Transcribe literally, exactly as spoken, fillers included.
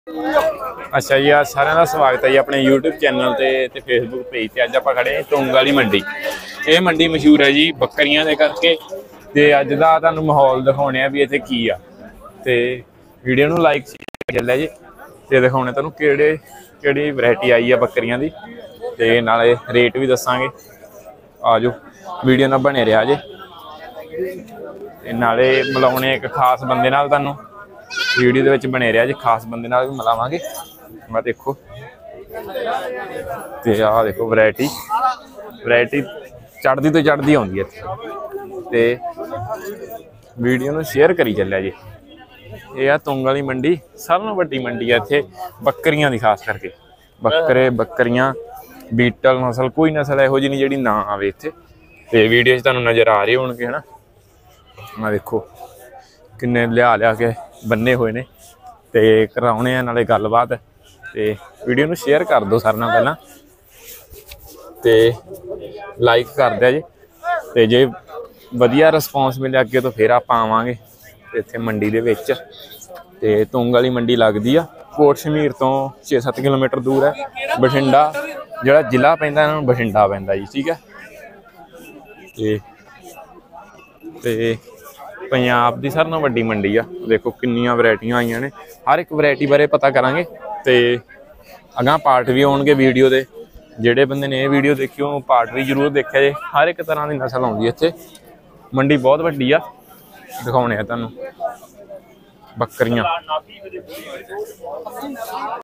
अच्छा जी, आज सारे का स्वागत है जी अपने यूट्यूब चैनल ते फेसबुक पेज ते। अज आप खड़े तुंग वाली मंडी। ये मंडी मशहूर है जी बकरियां दे करके। ते अज दा तुहानू माहौल दिखाने भी इत्थे की आ ते वीडियो नू लाइक चलिया जी ते दिखाने तुहानू किहड़े किहड़ी वैरायटी आई है बकरियां दी ते नाले रेट भी दसांगे। आजो वीडियो ना बने रहा जी ते नाले मिलाउने एक खास बंदे नाल तुहानू वीडियो दे विच बने रहा जी। खास बंदे नाल भी मिलावांगे। मैं देखो ते आ देखो वैरायटी वैरायटी चढ़दी तो चढ़दी आउंदी है ते वीडियो नू शेयर करी चलिया जी। ये आ तुंग वाली मंडी, सारे नालों वड्डी मंडी है इत्थे बकरियां दी, खास करके बकरे बकरियां बीटल नस्ल कोई नस्ल इहो जी नहीं जिहड़ी ना आवे इत्थे। ते वीडियो च तुहानू नज़र आ रहे होणगे है ना। मैं देखो किन्ने लिया लिया के बन्ने हुए ने ते कराउने आ नाले गलबात ते वीडियो नू शेयर कर दो सारे नाल पहलां ते लाइक कर दिया जी। ते जे वधिया रिस्पॉन्स मिले अगे तो फिर आप आवांगे इत्थे मंडी दे विच। ते तुंग वाली मंडी लगदी आ कोट शमीर तो छे सत्त किलोमीटर दूर है। बठिंडा जिहड़ा जिला पैंदा इन्हां नूं बठिंडा पैंदा जी, ठीक है। ते ते पंजाब दी सारे नालों वड्डी मंडी आ। देखो किन्नियां वैरायटियां आईयां ने, हर एक वैरायटी बारे पता करांगे ते अगां पार्ट भी आउणगे वीडियो दे। जिहड़े बंदे ने वीडियो देखी हो पार्ट भी जरूर देखिया जे। हर एक तरह की नस्ल आउंदी इत्थे। मंडी बहुत वड्डी आ, दिखाउने आ तुहानू बकरियां।